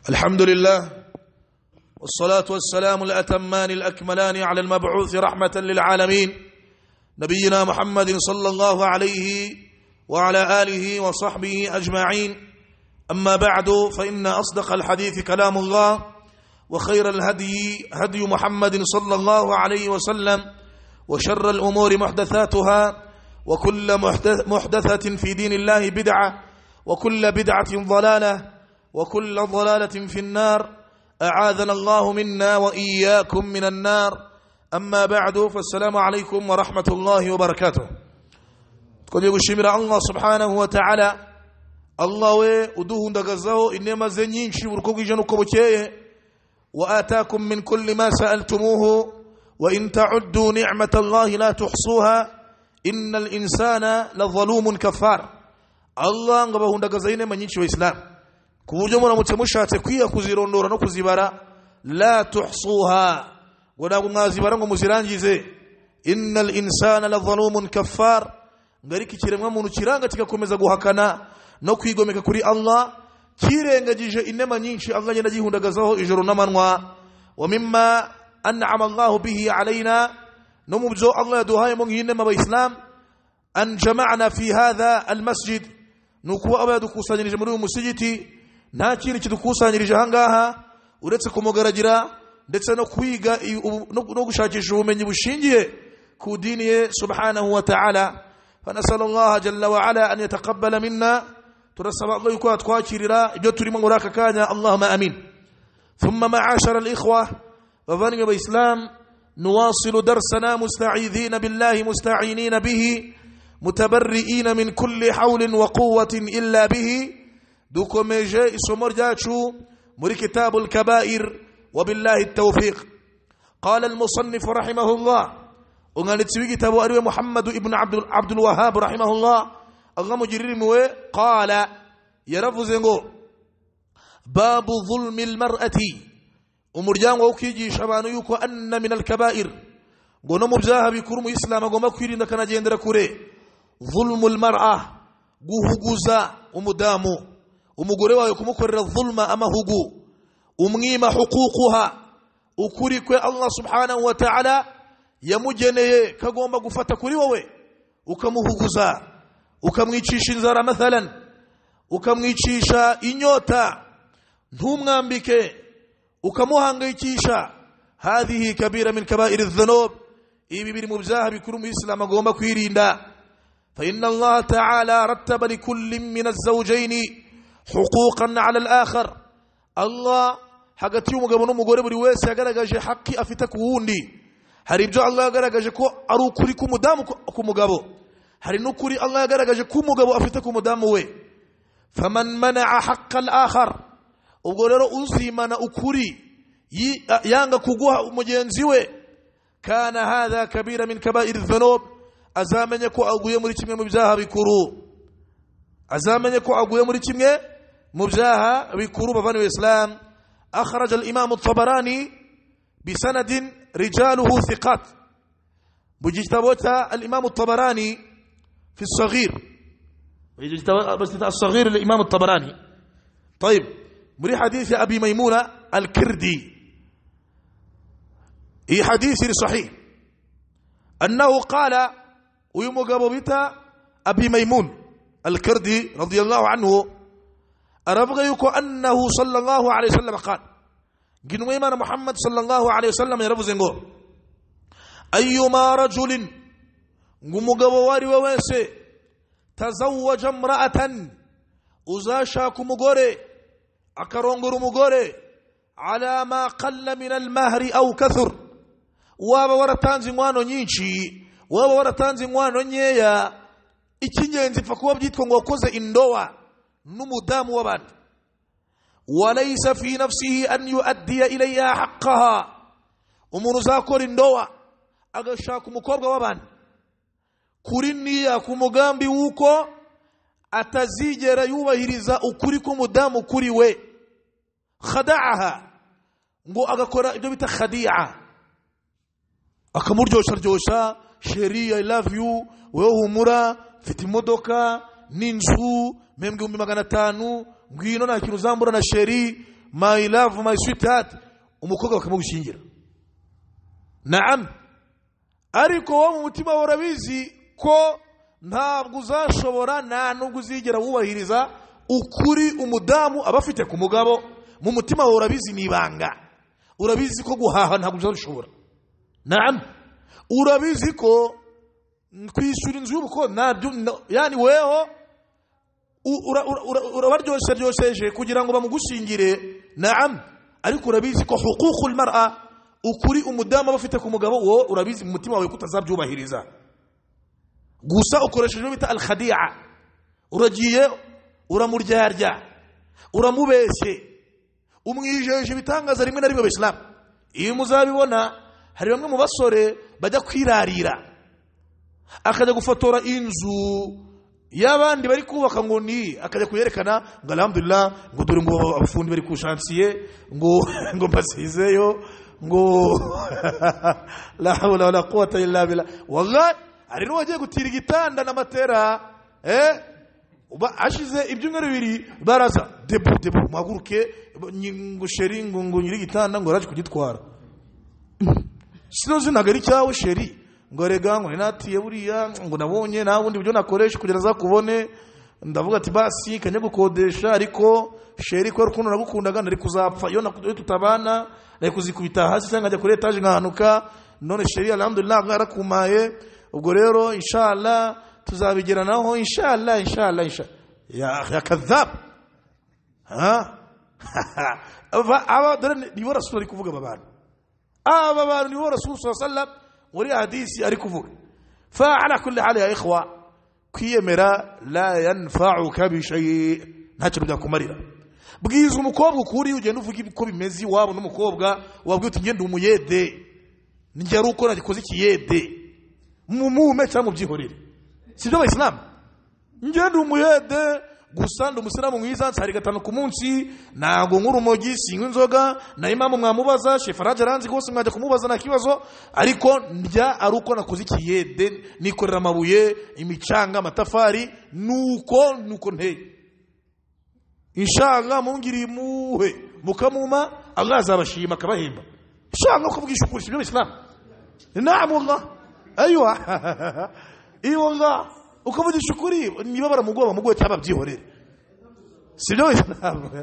الحمد لله والصلاة والسلام الأتمان الأكملان على المبعوث رحمة للعالمين نبينا محمد صلى الله عليه وعلى آله وصحبه أجمعين. أما بعد فإن أصدق الحديث كلام الله وخير الهدي هدي محمد صلى الله عليه وسلم وشر الأمور محدثاتها وكل محدثة في دين الله بدعة وكل بدعة ضلالة وكل ضلالة في النار أعاذنا الله منا وإياكم من النار. أما بعد فالسلام عليكم ورحمة الله وبركاته. قد يقول الله سبحانه وتعالى الله ودوه ndagazaho inema ze nyinshi uruko bwije nuko bukeye وآتاكم من كل ما سألتموه وإن تعدوا نعمة الله لا تحصوها إن الإنسان لظلوم كفار. Allah ngabahundagaza inema nyinshi wa Islam kuburyo muramutse mushatse kwiya kuzirondora no kuzibara la tuhsuha ngo ntabwo mwazibara ngo muzirangize. Innal insana ladhalumun kaffar, ngariki kiremwa muntu kiranga kigakomeza guhakana no kwigomeka kuri Allah kirengagije inema nyinshi Allah nyina gihundagazaho ijoro n'amanwa. Wa mimma an'ama Allah bihi alaina, no mubyo Allah yaduhaye mu nk'inema abayislam an jama'na fi hadha almasjid, nuko abadukusanyirije muri uyu musigiti nta kintu kidukusanyirije ahangaha uretse kumugaragira ndetse no kwiga no gushakisha ubumenyi bushingiye ku dini ye subhanahu wa ta'ala. فنسأل الله جل وعلا أن يتقبل منا، ترسل الله يكون تواكيرا ibyo turimo muri aka kanya. اللهم آمين. ثم معاشر الإخوة وظنوا بإسلام نواصل درسنا مستعيذين بالله مستعينين به متبرئين من كل حول وقوة إلا به. دوكوميجي اسمور جاتشو muri كتاب الكبائر وبالله التوفيق. قال المصنف رحمه الله ونغنتي كتاب أروي محمد ابن عبد الوهاب رحمه الله الله مجرر موي قال يرفزنغو باب ظلم المرأة ومرجان وكيجي شبانو يكو أن من الكبائر غنو مبزاها بكرم إسلام غما كيرين كنا جندر كوري ظلم المرأة غوغوزا ومدامو ومغوريوا يكمكر الظلم أما هغو ومغيم حقوقها ukuri kwe Allah subhanahu wa ta'ala yamugeneye kagomba gufata kuri wowe ukamuhuguza ukamwicisha inzara mathalan ukamwicisha inyota ntumwambike ukamuhangayikisha. hadhihi kabira min kaba'ir adh-dhunub, ibi biri mu byaha bikuru mu Islam agomba kwirinda. fa inna Allah ta'ala rattaba li kulli min az-zawjayn huquqan 'ala al-akhar. Allah hagati y'umugabo n'umugore buri wese yagaragaje haki afite ku wundi. hari ibyo Allah yagaragaje ko ari ukuri ku mudamu ku mugabo, hari n'ukuri Allah yagaragaje ko umugabo afite ku mudamu we. faman mana'a haqqa al-akhar, ubwo rero uzimana ukuri yanga kuguha umugenzi we, kana hadha kabira min kaba'ir adh-dhunub, azamenye ko aguye muri kimwe mu byaha bikuru, azamenye ko aguye muri kimwe mu byaha bikuru. bavani w'Islam أخرج الإمام الطبراني بسند رجاله ثقات، بجتبوتا الإمام الطبراني في الصغير، الصغير الإمام الطبراني. طيب مري حديث أبي ميمونة الكردي، هي حديث صحيح أنه قال ويوم قبوبتا أبي ميمون الكردي رضي الله عنه أربغيكو أنه صلى الله عليه وسلم قال جنو إيمان محمد صلى الله عليه وسلم يرفزنغو أيما رجل مغواري وويسي تزوج امرأة أزاشاكو مغوري أكرونغرو مغوري على ما قل من المهر أو كثر، وابا ورطانزي موانو نينشي وابا ورطانزي موانو نييا إكينينزي فكوا بجيتكو ngokoze indoa نمدام وبان وليس في نفسه أن يؤدي إليها حقها. ومنزاكور النوى أغشاكم مكورغ وبان كوريني ياكم مغامبي ووكو أتزيجر يوبهرزا أكوريكم مدام كوريوي خدعها نغو أغاكورا إدوبت خديعة أكامور جوشر جوشا شيري I love you ويوه مرا فتمودوكا ninzu membe 500 ngwino na kintu zambura na sheri my love, my sweetheart, umukobwa bakamugushingira. Naam, ariko wo mu mutima urabizi ko ntabwo uzashobora nta nubwo uzigera wubahiriza ukuri umudamu abafite ku mugabo. Mu mutima urabizi nibanga, urabizi ko guhaha ntabwo uzashobora. Naam, urabizi ko kwishura inzu y'ubuko nabyo, yani weho urabaryoshye kugira ngo bamugushingire. Naam, ariko urabizi ko huququl mar'a, ukuri umudamu bafite ku mugabo, wo urabizi mu mutima wawe kutazabyubahiriza. Gusa ukoresheje bita al-khadi'a, uragiye uramuryarya, uramubeshye, umwijeje bitangaza rimwe na rimwe. Abisilamu iyo muzabibona, hari bamwe mu basore bajya kwirarira, akajya gufotora inzu y'abandi bari kubaka, ngo ni akajya kuyerekana ngo alhamdulillah, ngo dore ngo abafundi bari ku chantier, ngo mbasizeyo, ngo la hawla wala quwwata illa billah. Wallahi ari wagiye gutira igitanda na matera, uba ashize ibyumweru bibiri baraza, debu muhaguruke, ngo sheri, ngo nyiri igitanda ngo araje kugitwara. Sinozi nagari cyawe sheri, ngo rega ngo natiye buriya, ngo nabonye nta bundi buryo nakoresha kugira zakubone. Ndavuga ati basi kanye gukodesha, ariko sheri ko rukundo nagukundaga nari kuzapfa iyo tutabana, nari kuzikubita hasi cyangwa njya kuri etage nkahanuka. None sheri alhamdulillah mwarakumaye, ubwo rero inshallah tuzabigeranaho, inshallah. Ya kadhab, aba dore nibo Rasul ari kuvuga. aba bantu nibo Rasul sallallahu alaihi wasallam muri hadisi ari kuvuga. Fa ala kulli hal ya ikhwa, kwiyemera la yanfa'uka bi shay, ntacyo byakumarira. Bwiza umukobwa ukuri, ugenda uvuga uko bimeze iwabo n'umukobwa, wabwiye uti ngende umuyede, njye ari uko nagikoze ikiyede, mumume cyangwa mubyihorere. Sibyo Abayisilamu? Ngende umuyede gusa ndi umusiramu mwiza, nsari 5 ku munsi, ntago nk'urumogi, sinywa inzoga. Na imamu mwamubaza, Sheikh Faraja aranzi rwose, mwajya kumubaza nta kibazo, ariko ndya ari uko nakoze ikiyede, nikorera amabuye, imicanga, amatafari, nuko nteye. Inshallah mungiri muhe mukamuma, Allah azabashima akabahemba. Inshallah kuvugisha ukuri. Sibyo Islam? Naam wallah, aywa iyo wallah, ukavugisha ukuri niba baramugoba cyaba byihorere. Sibyo Islam?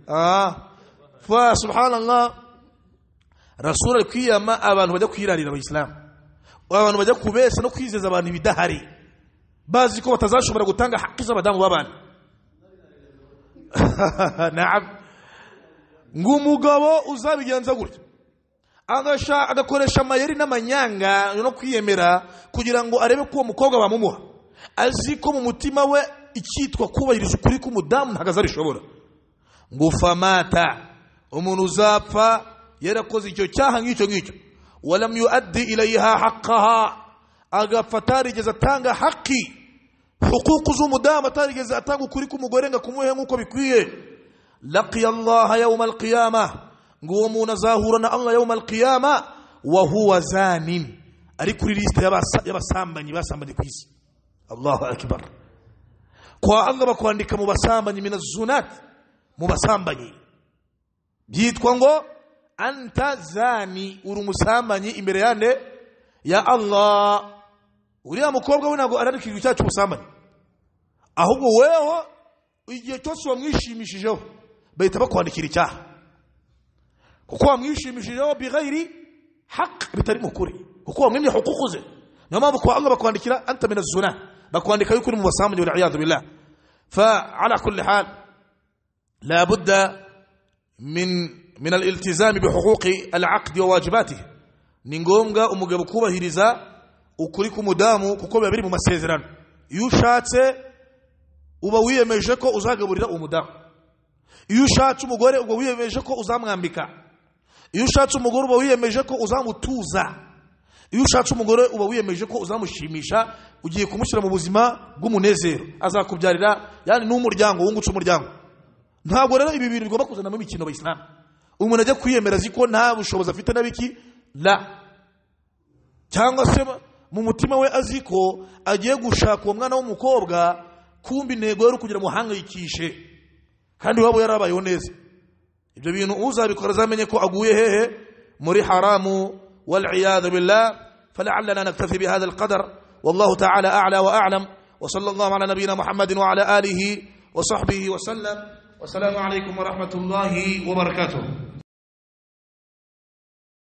Fa subhanallah, Rasul al-Qiyama abantu bajya kwirarira Abayisilamu, abantu bajya kubesa no kwizeza abantu ibidahari, bazi ko batazashobora gutanga haki z'abadamu babana. Naam, ngumugabo uzabigenza gutyo, agakoresha amayeri n'amanyanga no kwiyemera kugira ngo arebe ko umukobwa bamumuha, azi ko mu mutima we icyitwa kubahiriza ukuri k'umudamu ntagaza rishobora. Ngo famata, umuntu uzapfa yarakoze icyo cyaha ngicyo, walam yuaddi ilayha haqqaha, agapfa atarigeze atanga haki, huququ z'umudamu atarigeze atanga ukuri k'umugore ngo kumuhe nk'uko bikwiye. Laqiya Allah yawm al-qiyamah, ngo uwo muntu azahura na Allah yawm al-qiyamah wa huwa zanin, ari kuri liste y'abasambanyi basambanye ku isi. Allahu akbar. Kwa Allah bakwandika mu basambanyi, min az-zunat, mu basambanyi byitwa ngo anta zani, uri umusambanyi imbere yande ya Allah. Uriya mukobwa we ntabwo ararikirwa icyaha cy'ubusambanyi, ahubwo weho igihe cyose wamwishimishijeho bahita bakwandikira icyaha, kuko wamwishimishijeho bighairi haq, bitari mukuri, kuko wamwimye huququ ze. Niyo mpamvu kwa Allah bakwandikira anta min az-zuna, bakwandika yuko uri mu basambanyi, wal iyad billah. Fa ala kulli hal la budda min al-iltizam bi huquqi al-aqd wa wajibatihi. Ni ngombwa umugabo kubahiriza ukuri k'umudamu, kuko biba biri mu masezerano. Iyo ushatse uba wiyemeje ko uzagaburira umudamu, iyo ushatse umugore uba wiyemeje ko uzamwambika, iyo ushatse umugore uba wiyemeje ko uzamutuza, iyo ushatse umugore uba wiyemeje ko uzamushimisha, ugiye kumushyira mu buzima bw'umunezero, azakubyarira yani n'umuryango, wungutse umuryango. Ntabwo rero ibi bintu bigomba kuzana mu mikino Abayisilamu. Umuntu ajya kwiyemera ziko nta bushobozi afite nabiki la, cyangwa se mu mutima we aziko agiye gushaka uwo mwana w'umukobwa, kumbi intego yari kugira muhangayikishe, kandi wabo yarabayeho neza. ibyo bintu uzabikora zamenye ko aguye hehe muri haramu والعياذ بالله فلعلنا نكتفي بهذا القدر والله تعالى أعلى وأعلم وصلى الله على نبينا محمد وعلى آله وصحبه وسلم والسلام عليكم ورحمة الله وبركاته.